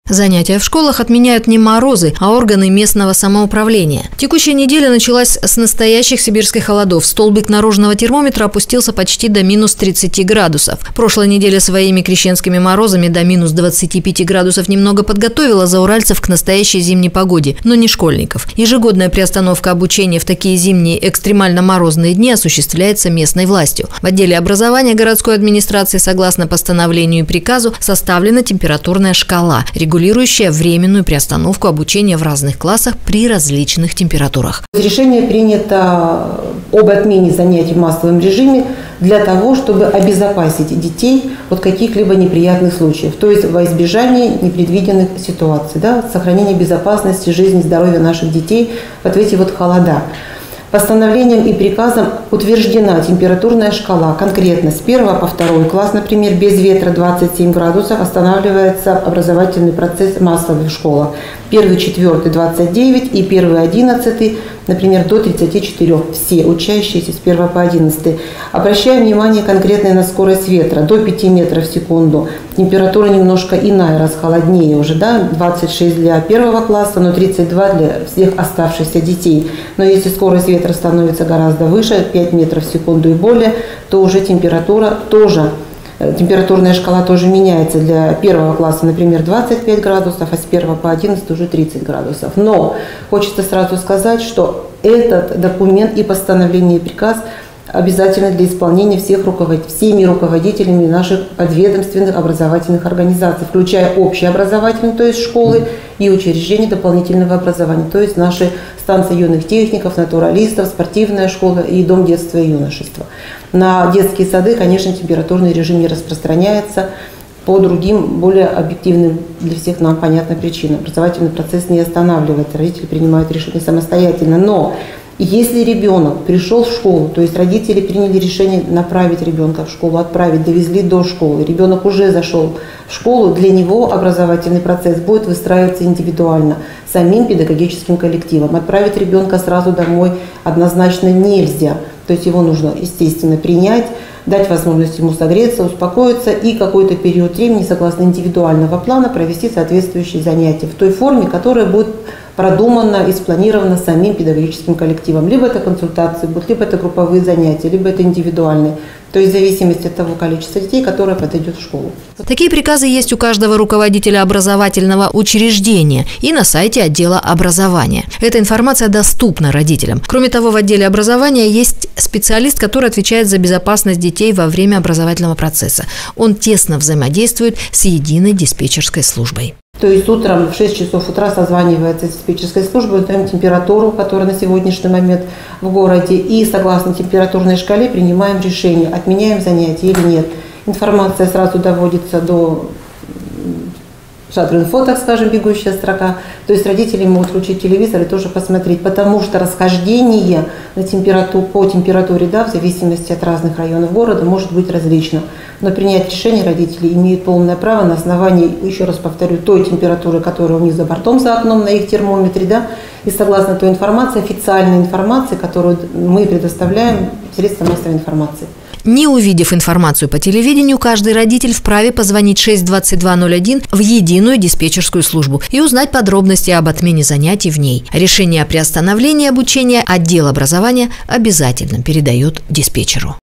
Занятия в школах отменяют не морозы, а органы местного самоуправления. Текущая неделя началась с настоящих сибирских холодов. Столбик наружного термометра опустился почти до минус 30 градусов. Прошлая неделя своими крещенскими морозами до минус 25 градусов немного подготовила зауральцев к настоящей зимней погоде, но не школьников. Ежегодная приостановка обучения в такие зимние экстремально морозные дни осуществляется местной властью. В отделе образования городской администрации, согласно постановлению и приказу, составлена температурная шкала, регулирующая временную приостановку обучения в разных классах при различных температурах. Решение принято об отмене занятий в массовом режиме для того, чтобы обезопасить детей от каких-либо неприятных случаев, то есть во избежание непредвиденных ситуаций, сохранение безопасности, жизни, здоровья наших детей вот в эти вот холода. Постановлением и приказом утверждена температурная шкала. Конкретно с 1 по 2 класс, например, без ветра 27 градусов останавливается образовательный процесс массовый в школах. 1-4 29 и 1-11, например, до 34. Все учащиеся с 1 по 11. Обращаем внимание конкретно на скорость ветра до 5 метров в секунду. Температура немножко иная, раз холоднее уже, 26 для 1 класса, но 32 для всех оставшихся детей. Но если скорость ветра становится гораздо выше, 5 метров в секунду и более, то уже температурная шкала тоже меняется. Для 1 класса, например, 25 градусов, а с 1 по 11 уже 30 градусов. Но хочется сразу сказать, что этот документ и постановление, и приказ обязательно для исполнения всеми руководителями наших подведомственных образовательных организаций, включая общеобразовательные, то есть школы, и учреждения дополнительного образования, то есть наши станции юных техников, натуралистов, спортивная школа и дом детства и юношества. На детские сады, конечно, температурный режим не распространяется по другим, более объективным для всех нам понятным причинам. Образовательный процесс не останавливается, родители принимают решения самостоятельно, но если ребенок пришел в школу, то есть родители приняли решение направить ребенка в школу, отправить, довезли до школы, ребенок уже зашел в школу, для него образовательный процесс будет выстраиваться индивидуально, самим педагогическим коллективом. Отправить ребенка сразу домой однозначно нельзя, то есть его нужно, естественно, принять, дать возможность ему согреться, успокоиться и какой-то период времени, согласно индивидуального плана, провести соответствующие занятия в той форме, которая будет продумана и спланирована самим педагогическим коллективом. Либо это консультации будут, либо это групповые занятия, либо это индивидуальные. То есть в зависимости от того количества детей, которое подойдет в школу. Такие приказы есть у каждого руководителя образовательного учреждения и на сайте отдела образования. Эта информация доступна родителям. Кроме того, в отделе образования есть специалист, который отвечает за безопасность детей во время образовательного процесса. Он тесно взаимодействует с единой диспетчерской службой. То есть утром в 6 часов утра созванивается с диспетчерской службой, узнаем температуру, которая на сегодняшний момент в городе, и согласно температурной шкале принимаем решение, отменяем занятия или нет. Информация сразу доводится до шатр-инфо, так скажем, бегущая строка. То есть родители могут включить телевизор и тоже посмотреть, потому что расхождение по температуре, в зависимости от разных районов города, может быть различно. Но принять решение родители имеют полное право на основании, еще раз повторю, той температуры, которая у них за бортом, за окном на их термометре, и согласно той информации, официальной информации, которую мы предоставляем средствам массовой информации. Не увидев информацию по телевидению, каждый родитель вправе позвонить 62201 в единую диспетчерскую службу и узнать подробности об отмене занятий в ней. Решение о приостановлении обучения отдел образования обязательно передает диспетчеру.